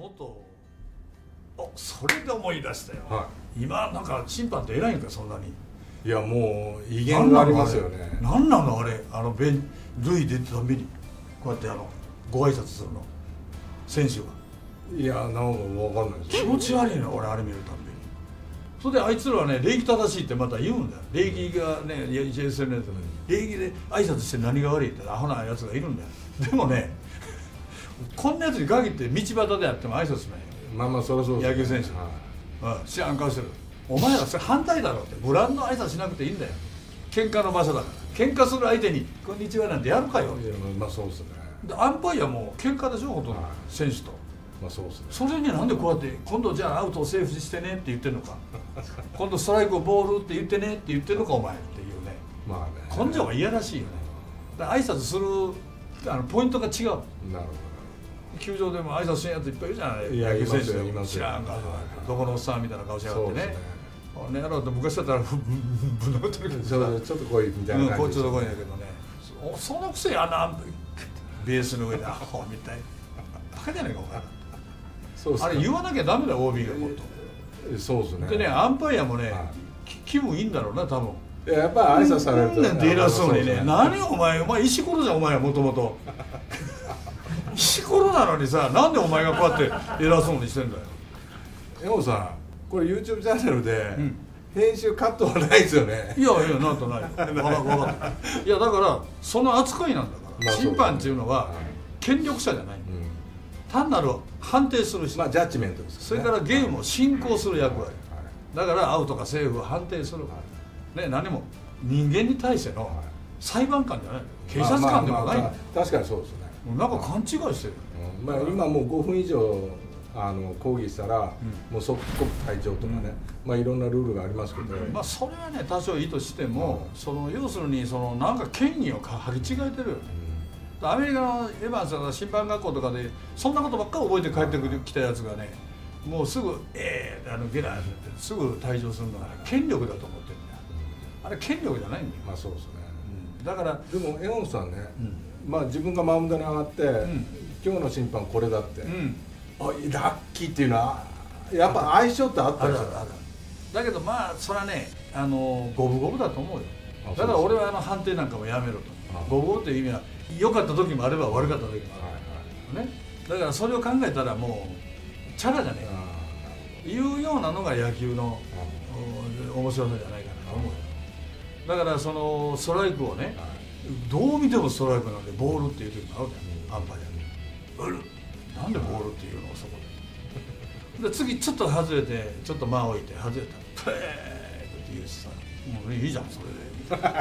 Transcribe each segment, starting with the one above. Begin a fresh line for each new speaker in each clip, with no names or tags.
もっとそれで思い出したよ、
は
今なんか審判って偉いんかそんなに。
いやもう威厳がありますよね。
何なのあれ、塁出てたびにこうやってご挨拶するの選手が。
いやなんか分かんないです
気持ち悪いの俺あれ見るたびに。それであいつらはね礼儀正しいってまた言うんだよ。礼儀がねSNS で礼儀で挨拶して何が悪いってアホなやつがいるんだよ。でもねこんなやつに限って道端であっても挨拶しないよ。
まあまあそりゃそうです、
野球選手、知らん顔してる。お前らそれ反対だろって。ブランド挨拶しなくていいんだよ。喧嘩の場所だから。喧嘩する相手に「こんにちは」なんてやるかよ。
いやまあそうですね。
でアンパイアも喧嘩でしょほとんど、選手と。
まあそうですね。
それになんでこうやって今度じゃあアウトをセーフしてねって言ってんのか今度ストライクをボールって言ってねって言ってんのかお前っていうね。
まあね
根性が嫌らしいよね。だから挨拶するポイントが違う。
なるほ
球場でも挨拶しんやついっぱいいるじゃない。
いや
野球選手で
いますよ
知らんからどこのおっさんみたいな顔しやがってね。
そうですね
あれやろうって昔だったらぶん殴ってるけどさ、
ど。ちょっと来いみたいな
こっち
感じ
のとこにやけどね。そのくせにベースの上でアホみたいバカじゃないかお前。
そうですね。
あれ言わなきゃダメだよ OB がもっと。
そうですね。
でねアンパイアもね、
は
気分いいんだろうな多分。
いややっぱり挨拶されると
なんで偉そうにね。
そうです
何お前石ころじゃんお前はもともと石ころなのにさ、なんでお前がこうやって偉そうにしてんだよ。
江本さんこれ YouTube チャンネルで
ん
編集カットはないですよね。
いやいやなんとない分かったいやだからその扱いなんだから、
まあ
審判っていうのは
はい
権力者じゃない、
うん
単なる判定する人、
まあジャッジメントですよね。
それからゲームを進行する役割、
はい
だからアウトかセーフを判定する、ね、何も人間に対しての裁判官じゃない、警察官でもない、
確かにそうですね。
なんか勘違いしてる、
まあ今もう5分以上抗議したら、もう即刻退場とかね、まあいろんなルールがありますけど、
まあそれはね多少いいとしても、その要するにそのなんか権威を履き違えてるよね。アメリカのエヴァンスの審判学校とかでそんなことばっかり覚えて帰ってきたやつがね、もうすぐゲラーってすぐ退場するのは権力だと思ってるんだよ。あれ権力じゃないんだよ。
まあそうですね。
だから
でも江本さんね、まあ自分がマウンドに上がって、今日の審判これだって、ラッキーっていうのはやっぱ相性ってあったんですよ。
だけどまあそれはね五分五分だと思うよ。だから俺は判定なんかもやめろと。五分五分という意味は良かった時もあれば悪かった時もある、ね、だからそれを考えたらもうチャラじゃねえいうようなのが野球の面白さじゃないかなと思うよ。だからそのストライクをね、どう見てもストライクなんでボールっていう時もあるじゃん、アンパイアなんでボールっていうのそこで次ちょっと外れてちょっと間を置いて外れたらプレーって言うしさ、もういいじゃんそれで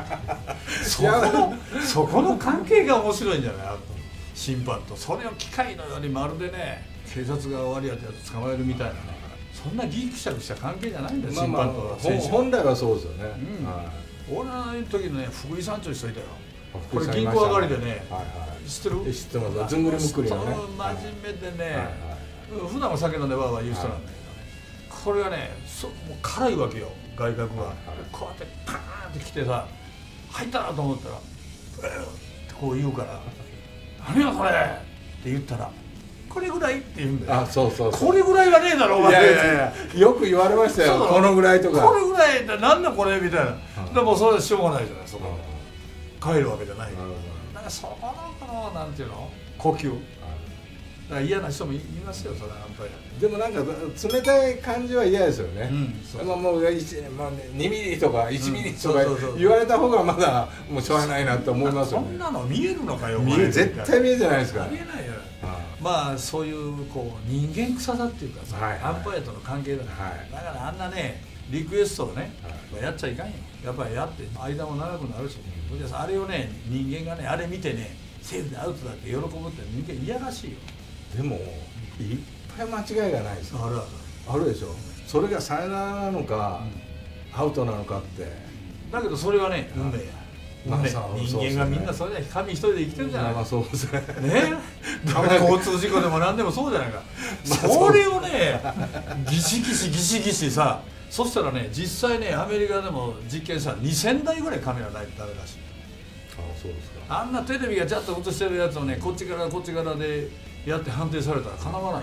そこの関係が面白いんじゃない、審判と。それを機械のようにまるでね警察が終わりやってやつ捕まえるみたいなね、そんなギクシャクした関係じゃないんだよ、審判と選手。
本来はそうですよね。
俺の時のね福井さんちょい人いたよ。これ銀行上がりでね、知ってる？
知ってます。ずんぐりむっくりのね。
真面目でね、普段は酒飲んでわーわー言う人なんだけどね、これがねもう辛いわけよ外角が。こうやってパーンって来てさ、入ったなと思ったらってこう言うから「何やこれ!」って言ったら「これぐらい」って言うんだよ。
そう
これぐらいはねえだろお前。
いやよく言われましたよ、このぐらいとか。
これぐらいってなんだこれみたいな。でもそれはしょうがないじゃないそこで。帰るわけじゃないから。だからそこのこのなんていうの呼吸。だから嫌な人もいますよそれはやっぱり。
でもなんか冷たい感じは嫌ですよね。もう2ミリとか1ミリとか言われた方がまだもうしょうがないなって思いますよね。
そんなの見えるのかよ。
絶対見えじゃないですか。
見えないよ。まあそういうこう人間臭さっていうかさ、アンパイアとの関係だから。だからあんなねリクエストをねやっちゃいかんよ。やっぱりやって間も長くなるし、あれをね人間がねあれ見てねセーフでアウトだって喜ぶって人間嫌らしいよ。
でもいっぱい間違いがないですよ。
ある
でしょ。それがサヨナラなのか、アウトなのかって。
だけどそれはね運命や。人間がみんなそれで神一人で生きてるじゃないか。
そうですね。
交通事故でも何でもそうじゃないか。それをねギシギシギシギシさ、そしたらね実際ねアメリカでも実験したら2000台ぐらいカメラないとダメらしい。
そうですか。
あんなテレビがちゃんと映してるやつをねこっちからこっちからでやって判定されたらかなわないよね。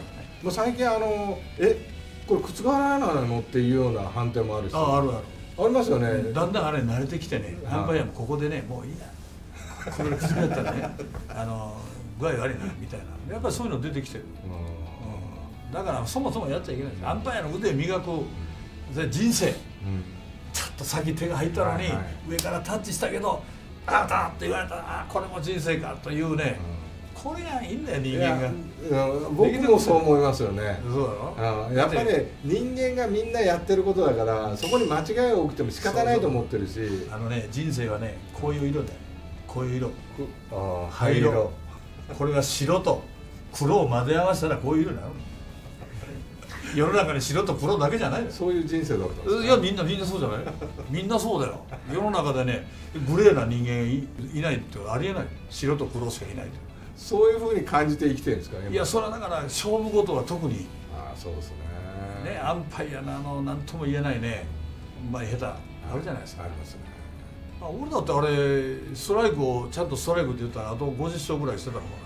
もう最近これ覆らないのっていうような判定もあるし。
ある
ありますよね。
だんだんあれ慣れてきてね、アンパイアもここでね、もういいや、これ崩れたらね、具合悪いなみたいな、やっぱりそういうの出てきてる。だからそもそもやっちゃいけないです。アンパイアの腕磨く人生、ちょっと先手が入ったのに上からタッチしたけど「あーた!」って言われたら「これも人生か」というね、これがいいんだよ人間が。
僕もそう思いますよね。
そうだろ。
やっぱり人間がみんなやってることだから、そこに間違いが起きても仕方ないと思ってるし、
人生はね、こういう色だよ。こういう色、
灰色。
これが白と黒を混ぜ合わせたらこういう色になる。世の中に白と黒だけじゃない。
そういう人生だったんですか。
いや、みんなそうじゃない。みんなそうだよ。世の中でね、グレーな人間いないってありえない。白と黒しかいないと。
そういうふうに感じて生きてるんですか。
いや、それはだから勝負事は特に。
そうですね。
アンパイアの何とも言えないね、うまい下手あるじゃないですか。
ありますね。
俺だってあれストライクをちゃんとストライクって言ったらあと50勝ぐらいしてたのか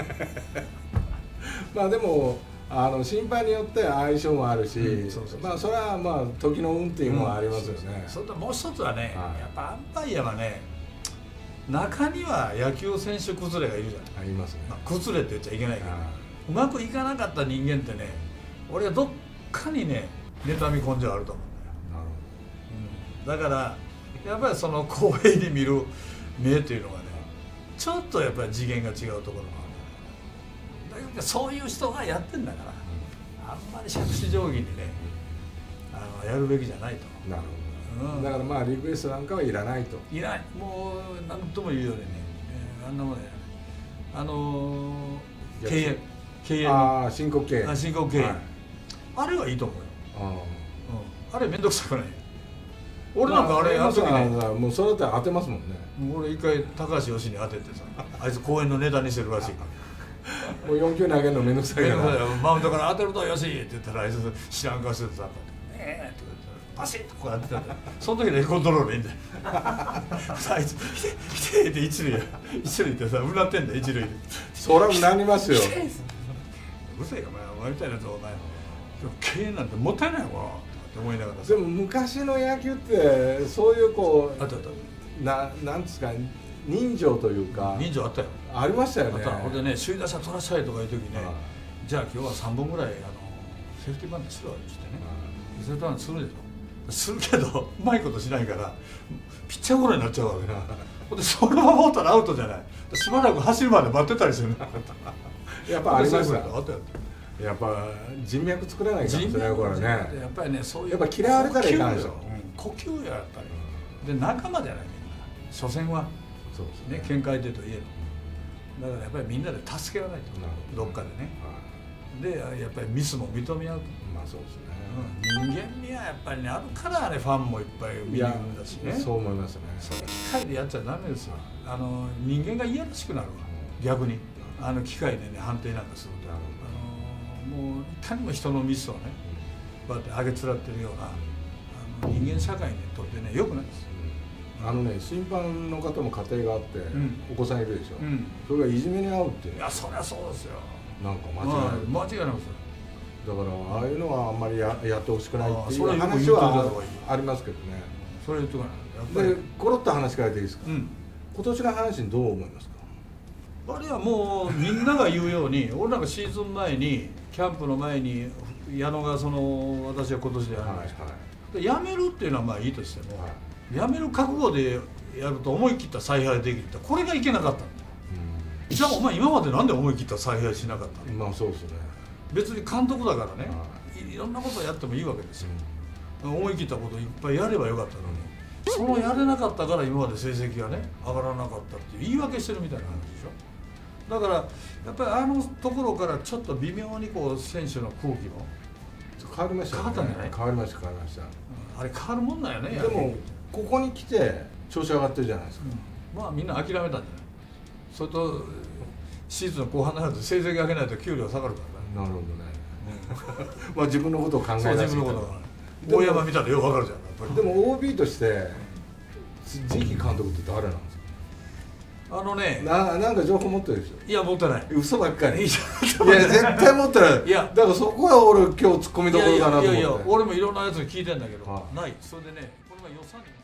な。まあでも審判によって相性もあるし、それは時の運っていうのはありますよね。
それともう一つはね、やっぱアンパイアはね、中には野球選手崩れがいるじゃない。
ありますね。
崩れって言っちゃいけないけど、うまくいかなかった人間ってね、俺はどっかにね妬み根性あると思うんだよ。だからやっぱりその公平に見る目というのがね、ちょっとやっぱり次元が違うところもある。だけどそういう人がやってんだから、あんまり杓子定規にねやるべきじゃないと。
なるほど。だからリクエストなんかはいらないと。
いらない。もう何とも言うようにね、あんなものや経営の
申告敬遠。
申告敬遠、あれはいいと思うよ。あれ面倒くさくない。俺なんかあれやるときね、
もうそれだったら当てますもんね。
俺一回高橋由伸に当ててさ、あいつ公演のネタにしてるらしい。
もう4球投げるの面倒くさいから、
マウンドから当てるとよしって言ったら、あいつ知らん顔しててさ、ってパシッとこうやってたんだよ。その時でコントロールいいんだよ。あいつ来てって一塁行ってさ、うなってんだよ一塁で。
そりゃうなりますよ。
うるせえよお前みたいなやつ、お前敬遠なんてもったいないわって思いながら。
でも昔の野球ってそういうなんですか、人情というか。
人情あったよ。
ありましたよね。
ほんでね、首位打者取らせたいとかいう時ね、じゃあ今日は3本ぐらいセーフティーバントしろって言ってね、セーフティーバントするでしょ。するけどうまいことしないからピッチャーゴロになっちゃうわけな。ほんでそのまま打ったらアウトじゃない。しばらく走るまで待ってたりする。
やっぱありました。やっぱ人脈作らないからね、これね。
やっぱりね、そういう
やっぱ嫌われたらいかんでしょ。
呼吸よ、やっぱり。で、仲間じゃない、みんな。所詮はね、喧嘩相手といえど。だからやっぱりみんなで助けられないと、どっかでね。で、やっぱりミスも認め合うと。
そうですね。
人間味はやっぱりね、あるからね、ファンもいっぱい見るんだしね。
そう思いますね。
機械でやっちゃダメですよ。人間がいやらしくなるわ、逆に。機械でね、判定なんかすると。もういかにも人のミスをね、こうやって上げつらってるような人間社会にとってね、良くないです。
審判の方も家庭があって、お子さんいるでしょ。それがいじめに遭うって。
いや、そりゃそうですよ。
なんか間違いない。
間違いないですよ。
だからああいうのはあんまりやってほしくないっていう話はありますけどね。
それ言っとかない。
で、コロッと話変えていいですか。今年の阪神どう思いますか。
あれはもうみんなが言うように、俺なんかシーズン前にキャンプの前に矢野が私は今年でやるんですけど、やめるっていうのはまあいいとしても、やめる覚悟でやると思い切った采配できた、これがいけなかったんだよ。じゃあお前今までなんで思い切った采配しなかったの。
まあそうですね。
別に監督だからね、いろんなことをやってもいいわけですよ。思い切ったこといっぱいやればよかったのに、そのやれなかったから今まで成績がね上がらなかったっていう言い訳してるみたいな話でしょ。だからやっぱりあのところからちょっと微妙にこう選手の空気も
変わりましたね。
変わったんじゃない。
変わりました。
あれ変わるもんだよね。
でもここに来て調子上がってるじゃないですか。
まあみんな諦めたんじゃない。それとシーズンの後半になると成績上げないと給料下がるからね。
なるほどね。まあ自分のことを考え
自分のことが大山見たらよくわかるじゃん。
でも OB として次期監督って誰なんですか。 なんか情報持ってるでしょ。
いや持ってない。
嘘ばっかり。いや
絶
絶対持ってない。いやだからそこは俺今日突っ込みどころだなと思って。
いや俺もいろんなやつに聞いてんだけど、ない。それでねこれが予算に